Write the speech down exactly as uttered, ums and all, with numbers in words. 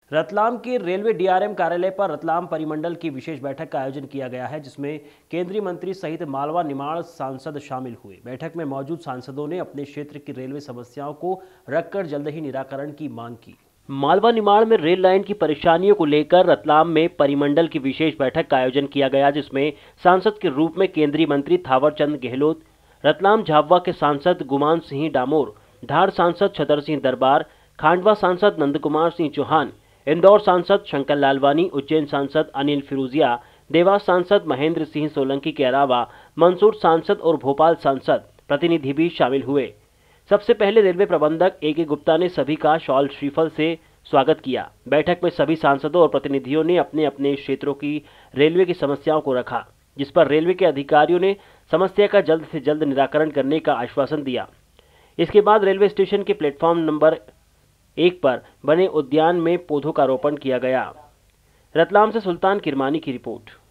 रतलाम के railway DRM कार्यालय पर रतलाम परिमंडल की विशेष बैठक का आयोजन किया गया है, जिसमें केंद्रीय मंत्री सहित मालवा निमाड़ सांसद शामिल हुए। बैठक में मौजूद सांसदों ने अपने क्षेत्र की रेलवे समस्याओं को रखकर जल्द ही निराकरण की मांग की। मालवा निमाड़ में रेल लाइन की परेशानियों को लेकर रतलाम में परिमंडल की विशेष बैठक का आयोजन किया गया, जिसमें सांसद के रूप में केंद्रीय मंत्री थावरचंद गहलोत, रतलाम झाबुआ के सांसद गुमान सिंह डामोर, धार सांसद छतर सिंह दरबार, खांडवा सांसद नंद कुमार सिंह चौहान, इंदौर सांसद शंकर लालवानी, उज्जैन सांसद अनिल फिरोजिया, देवास सांसद महेंद्र सिंह सोलंकी के अलावा मंदसौर सांसद और भोपाल सांसद प्रतिनिधि भी शामिल हुए। सबसे पहले रेलवे प्रबंधक ए के गुप्ता ने सभी का शॉल श्रीफल से स्वागत किया। बैठक में सभी सांसदों और प्रतिनिधियों ने अपने अपने क्षेत्रों की रेलवे की समस्याओं को रखा, जिस पर रेलवे के अधिकारियों ने समस्या का जल्द से जल्द निराकरण करने का आश्वासन दिया। इसके बाद रेलवे स्टेशन के प्लेटफॉर्म नंबर एक पर बने उद्यान में पौधों का रोपण किया गया। रतलाम से सुल्तान किरमानी की रिपोर्ट।